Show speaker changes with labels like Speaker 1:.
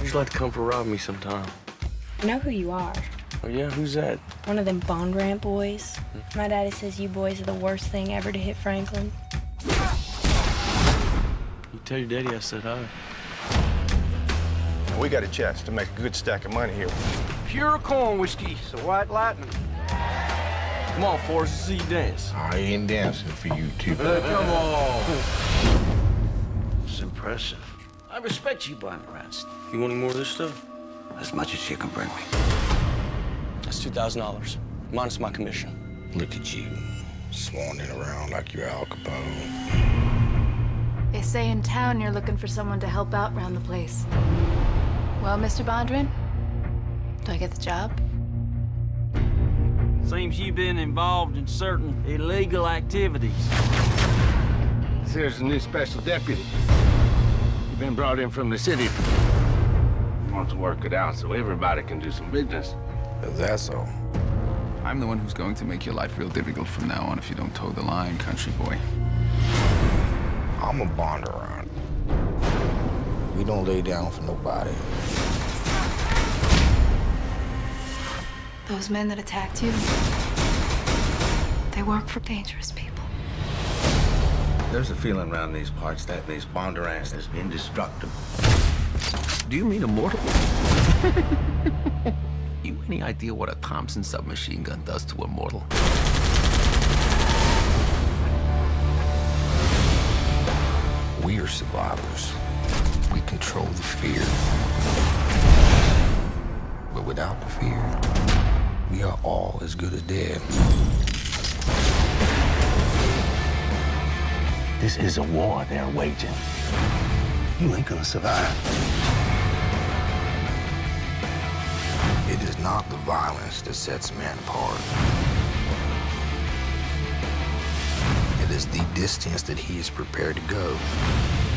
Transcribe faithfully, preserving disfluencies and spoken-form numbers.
Speaker 1: you'd like to come for rob me sometime.
Speaker 2: I know who you are.
Speaker 1: Oh, yeah? Who's that?
Speaker 2: One of them Bondurant boys. Hmm. My daddy says you boys are the worst thing ever to hit Franklin.
Speaker 1: You tell your daddy I said hi.
Speaker 3: We got a chance to make a good stack of money here.
Speaker 1: Pure corn whiskey, so white lightning. Come on, Forrest, see you dance.
Speaker 4: I ain't dancing for you two.
Speaker 1: Uh, come on.
Speaker 5: It's impressive. I respect you, Bondurant.
Speaker 1: You want any more of this stuff?
Speaker 5: As much as you can bring me.
Speaker 1: That's two thousand dollars, minus my commission.
Speaker 4: Look at you, swanning around like you're Al Capone.
Speaker 6: They say in town you're looking for someone to help out around the place. Well, Mister Bondurant, do I get the job?
Speaker 7: Seems you've been involved in certain illegal activities.
Speaker 8: There's a new special deputy. You've been brought in from the city. Want to work it out so everybody can do some business.
Speaker 4: Is that so?
Speaker 9: I'm the one who's going to make your life real difficult from now on if you don't toe the line, country boy.
Speaker 4: I'm a Bondurant. We don't lay down for nobody.
Speaker 6: Those men that attacked you, they work for dangerous people.
Speaker 10: There's a feeling around these parts that these Bondurants is indestructible.
Speaker 11: Do you mean immortal? You any idea what a Thompson submachine gun does to a mortal?
Speaker 4: We are survivors. We control the fear. But without the fear, we are all as good as dead.
Speaker 10: This is a war they're waging. You ain't gonna survive.
Speaker 4: It is not the violence that sets man apart. It is the distance that he is prepared to go